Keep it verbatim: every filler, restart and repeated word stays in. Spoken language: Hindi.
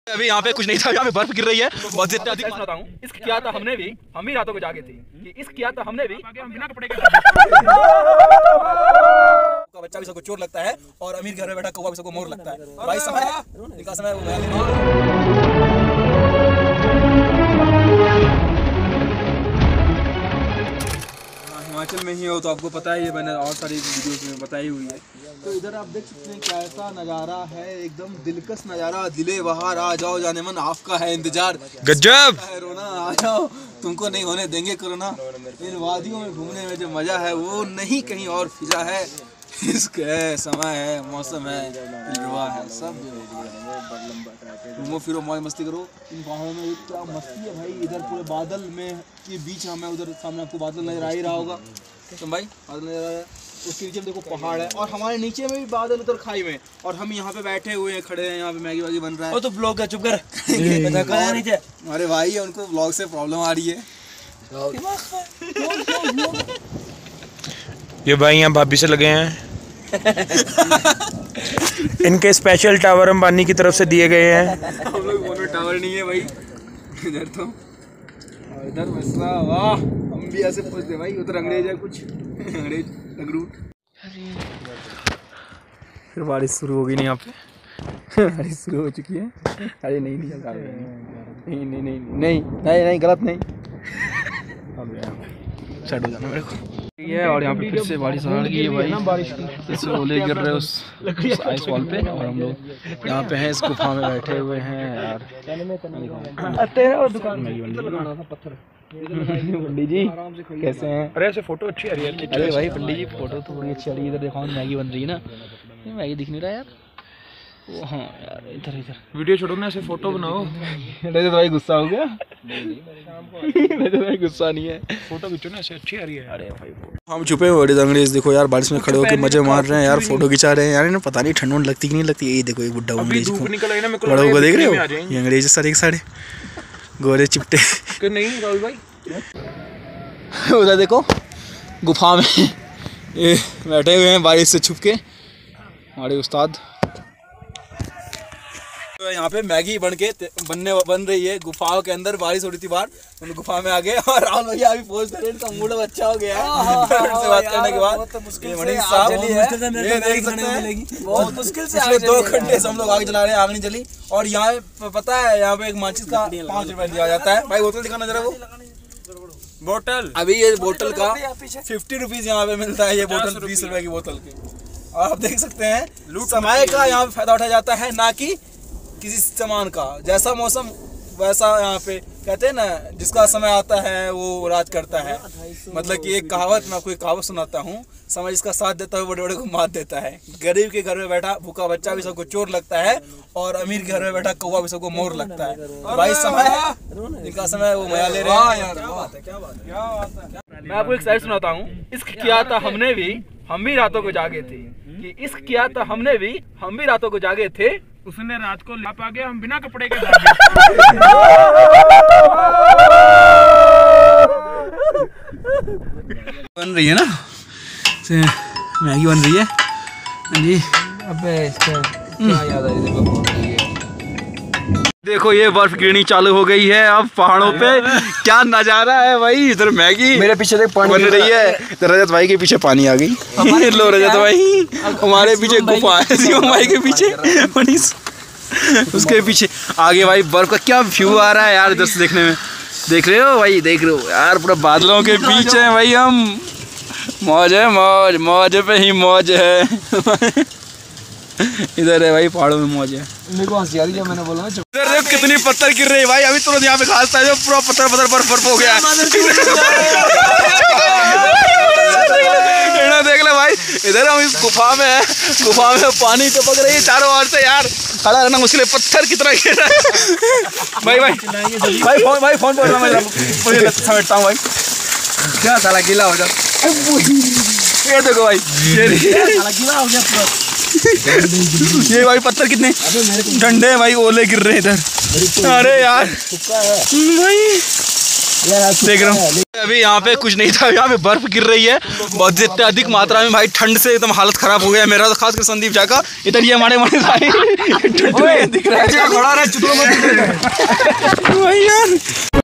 अभी यहाँ पे कुछ नहीं था, यहाँ पे बर्फ गिर रही है बहुत जितना अधिक। सुनाता हूँ, इश्क किया था हमने भी, हम भी रातों को जागे थे कि इश्क किया था हमने भी, हम बिना कपड़े के बच्चा भी सबको चोट लगता है और अमीर घर में बैठा कौवा भी सबको मोर लगता है। भाई समय है, इनका समय वो हिमाचल में ही हो तो आपको पता ही है, मैंने और सारी वीडियोस में बताई हुई है। तो इधर आप देख सकते हैं कैसा नज़ारा है, एकदम दिलकश नज़ारा। दिले बहार आ जाओ जाने मन, आपका है इंतजार। गजब है रोना, आ जाओ तुमको नहीं होने देंगे कोरोना। इन वादियों में घूमने में जो मज़ा है वो नहीं कहीं और फिजा है। इश्क है, समय है, मौसम है, दिलरुबा है, सब घूमो फिरो मौज मस्ती करो। इन पहाड़ों में क्या मस्ती है भाई। इधर पूरे बादल में के बीच हमें, उधर सामने आपको बादल नजर आ ही रहा होगा तो भाई बादल नजर आ रहा है, उसके नीचे देखो पहाड़ है और हमारे नीचे में भी बादल उधर खाई में, और हम यहाँ पे बैठे हुए हैं, खड़े हैं, यहाँ पे मैगी वैगी बन रहा है। वो तो ब्लॉग का चुप कर नीचे। अरे भाई उनको ब्लॉग से प्रॉब्लम आ रही है। ये भाई यहाँ भाभी से लगे हैं इनके स्पेशल टावर अंबानी की तरफ से दिए गए हैं। हम लोग फोन में टावर नहीं है भाई इधर तो, और इधर मसला। वाह हम भी ऐसे पूछते भाई, उधर अंग्रेज है कुछ अंग्रेज नगरूट। फिर बारिश शुरू हो गई नहीं यहाँ पे बारिश शुरू हो चुकी है। अरे नहीं नहीं नहीं नहीं नहीं नहीं नहीं नहीं नहीं गलत नहीं, सेट हो जाना मेरे को ये। और यहाँ पे फिर से बारिश आ रही है भाई, बारिश की ओले गिर रहे उस आइस वॉल पे, और हम लोग यहाँ पे हैं इस गुफा में बैठे हुए हैं यार। पंडित जी कैसे हैं? अरे ऐसे फोटो अच्छी आ रही है। अरे भाई पंडित जी फोटो तो बड़ी अच्छी आ रही है। इधर देखो मैगी बन रही है ना, मैगी दिख नहीं रहा यार। वो हाँ यार इधर इधर वीडियो छोड़ो ना, ऐसे फोटो बनाओ। नहीं तो भाई गुस्सा हो गया। नहीं तो भाई गुस्सा नहीं है, फोटो खींचो ना, ऐसे अच्छी आ रही है। अरे भाई हम छुपे हुए अंग्रेज देखो यार, बारिश में खड़े होकर मजे मार रहे हैं यार, फोटो खिंचा रहे हैं यार। इन्हें पता नहीं ठंड वंड लगती कि नहीं लगती। यही देखो एक बुड्ढा अंग्रेज को, बड़ों को देख रहे हो, ये अंग्रेज सारे एक साढ़े गोरे चिपटे नहीं राहुल भाई। उधर देखो गुफा में ये बैठे हुए हैं बारिश से छुप के हमारे उस्ताद। तो यहाँ पे मैगी बन के बनने बन रही है गुफाओं के अंदर। बारिश हो रही थी बाहर, उन गुफा में आ गए और राहुल भैया अभी पोस्ट कर रहे हैं। इनका मूड अब अच्छा हो गया है उनसे बात करने के बाद। मनीष साहब ये देख सकते हैं बहुत मुश्किल से पिछले दो घंटे से हम लोग आग जला रहे हैं, आग नहीं जली। और यहाँ पता है यहाँ पे एक माचिस का पाँच रुपए दिया जाता है। भाई बोतल दिखाना जरा, वो बोतल अभी ये बोतल का फिफ्टी रुपीज यहाँ पे मिलता है। ये बोतल बीस रुपए की बोतल की। और आप देख सकते हैं समय का यहाँ पे फायदा उठाया जाता है, ना कि किसी सामान का। जैसा मौसम वैसा यहाँ पे कहते हैं ना, जिसका समय आता है वो राज करता है। मतलब कि एक कहावत, मैं आपको एक कहावत सुनाता हूँ, समय जिसका साथ देता है बड़े बड़े को मात देता है। गरीब के घर में बैठा भूखा बच्चा भी सबको चोर लगता है, और अमीर के घर में बैठा कौवा भी सबको मोर लगता है। भाई समय है, इनका समय वो मजा ले रहे हैं। मैं आपको एक शायरी सुनाता हूँ, इश्क किया था हमने भी, हम भी रातों को जागे थे कि इश्क किया था हमने भी, हम भी रातों को जागे थे। उसने रात को लाप आ गया, हम बिना कपड़े के बन रही है ना, मैगी बन रही है जी। अबे इसका क्या याद आ रही है। देखो ये बर्फ गिरनी चालू हो गई है अब पहाड़ों पे। क्या नजारा है भाई। इधर मैगी मेरे पीछे देख पानी बन रही है, रजत भाई के पीछे पानी आ गई। लो रजत भाई, हमारे पीछे गुफा है शिवम भाई के पीछे, मनीष उसके पीछे आगे भाई बर्फ का क्या व्यू आ रहा है यार। इधर से देखने में देख रहे हो भाई, देख रहे हो यार, पूरा बादलों के बीच है भाई हम। मौज है, मौज मौज पे ही मौज है। इधर है भाई पहाड़ों में मौज है। मेरे को हंसी आ रही है, मैंने बोला ना। इधर देखो कितनी पत्थर गिर रही है भाई। अभी तुरंत यहाँ पे घास था जो पूरा पत्थर पत्थर बर्फ बर्फ हो गया। देख ले भाई, इधर हम इस गुफा में है, गुफा में पानी टपक रही है चारों ओर से यार। खड़ा रहना मुश्किल है, पत्थर कितना गिर रहा है। भाई भाई भाई फोन भाई फोन पर मैं समेटता हूँ भाई। क्या साला गीला हो जाता। ये देखो भाई, ये गीला हो गया पूरा। ये भाई पत्थर कितने ठंडे हैं भाई, ओले गिर रहे हैं इधर। अरे यार भाई देख रहा हूँ अभी यहाँ पे कुछ नहीं था, यहाँ पे बर्फ गिर रही है बहुत जितने अधिक मात्रा में भाई। ठंड से एकदम हालत खराब हो गया मेरा, तो खासकर संदीप झा का। इधर ये हमारे हमारे भाई दिख रहा है,